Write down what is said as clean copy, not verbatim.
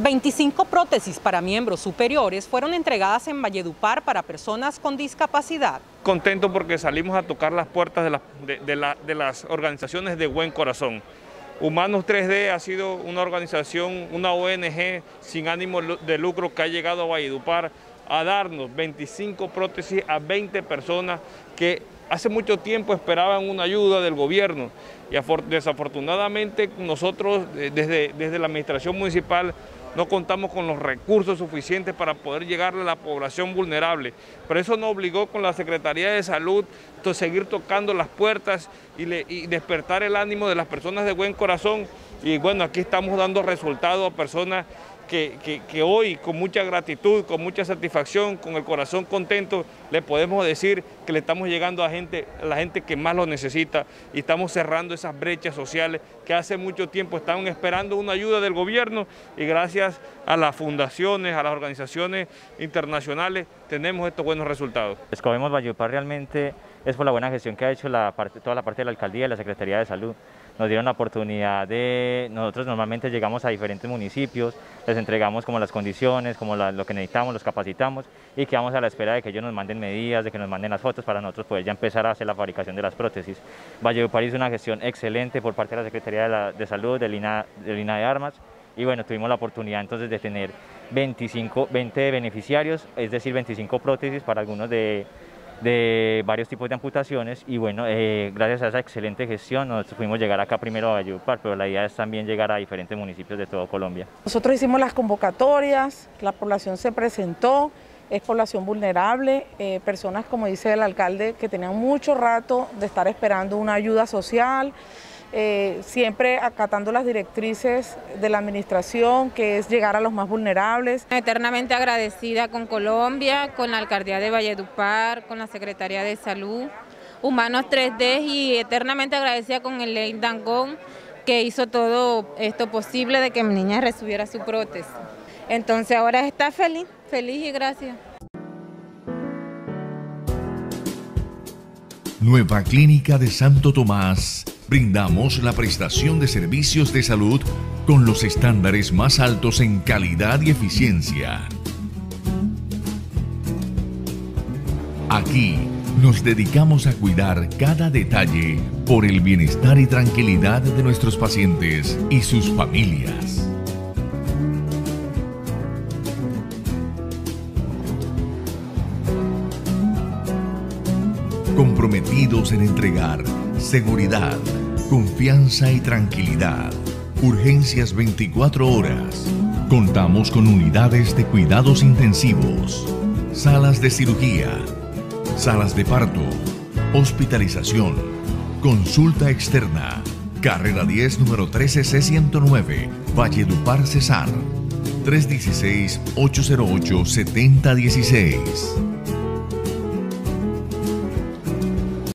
25 prótesis para miembros superiores fueron entregadas en Valledupar para personas con discapacidad. Contento porque salimos a tocar las puertas de las organizaciones de buen corazón. Humanos 3D ha sido una organización, una ONG sin ánimo de lucro que ha llegado a Valledupar a darnos 25 prótesis a 20 personas que hace mucho tiempo esperaban una ayuda del gobierno y desafortunadamente nosotros desde la administración municipal no contamos con los recursos suficientes para poder llegarle a la población vulnerable. Pero eso nos obligó con la Secretaría de Salud a seguir tocando las puertas y despertar el ánimo de las personas de buen corazón. Y bueno, aquí estamos dando resultados a personas que hoy con mucha gratitud, con mucha satisfacción, con el corazón contento, le podemos decir que le estamos llegando a la gente que más lo necesita y estamos cerrando esas brechas sociales que hace mucho tiempo estaban esperando una ayuda del gobierno y gracias a las fundaciones, a las organizaciones internacionales, tenemos estos buenos resultados. Escogemos Valledupar realmente es por la buena gestión que ha hecho toda la parte de la alcaldía y la Secretaría de Salud. Nos dieron la oportunidad nosotros normalmente llegamos a diferentes municipios, les entregamos como las condiciones, como lo que necesitamos, los capacitamos y quedamos a la espera de que ellos nos manden medidas, de que nos manden las fotos para nosotros poder ya empezar a hacer la fabricación de las prótesis. Valledupar hizo una gestión excelente por parte de la Secretaría de Salud, del INA de Armas y bueno, tuvimos la oportunidad entonces de tener 20 beneficiarios, es decir, 25 prótesis para algunos de varios tipos de amputaciones y bueno, gracias a esa excelente gestión nosotros pudimos llegar acá primero a Valledupar, pero la idea es también llegar a diferentes municipios de todo Colombia. Nosotros hicimos las convocatorias, la población se presentó, es población vulnerable, personas como dice el alcalde que tenían mucho rato de estar esperando una ayuda social, siempre acatando las directrices de la administración, que es llegar a los más vulnerables. Eternamente agradecida con Colombia, con la alcaldía de Valledupar, con la Secretaría de Salud, Humanos 3D y eternamente agradecida con el Ley Dangón que hizo todo esto posible de que mi niña recibiera su prótesis. Entonces ahora está feliz y gracias. Nueva Clínica de Santo Tomás. Brindamos la prestación de servicios de salud con los estándares más altos en calidad y eficiencia. Aquí nos dedicamos a cuidar cada detalle por el bienestar y tranquilidad de nuestros pacientes y sus familias. Comprometidos en entregar seguridad, confianza y tranquilidad. Urgencias 24 horas. Contamos con unidades de cuidados intensivos, salas de cirugía, salas de parto, hospitalización, consulta externa. Carrera 10, número 13C109, Valledupar, Cesar. 316-808-7016.